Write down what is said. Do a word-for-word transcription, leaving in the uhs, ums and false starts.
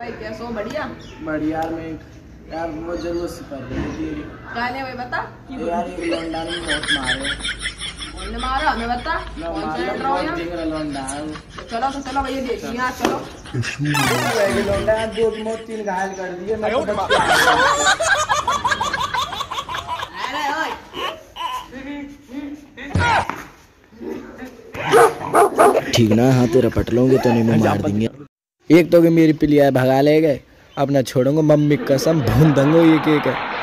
भाई कैसे हो? बढ़िया बढ़िया यार। मैं यार वो जरूर से पढ़ रही थी। क्या ले भाई बता ये यार एक लौंडा ने बहुत मारे। कौन मारा हमें बता? कौन सा लड़ रहा हो जिगरा लौंडा है। तो चलो तो चलो भैया देखिए यहाँ चलो। ये लौंडा दो मौत तीन घायल कर दिए। मैं तो बच अरे ओए ठीक ना, हाँ तेरा पट लोगे तो नहीं मैं मार देंगे। एक तो कि मेरी पिलिया भगा ले गए, अब ना छोड़ूंगा। मम्मी कसम भून दूंगा ये केक है।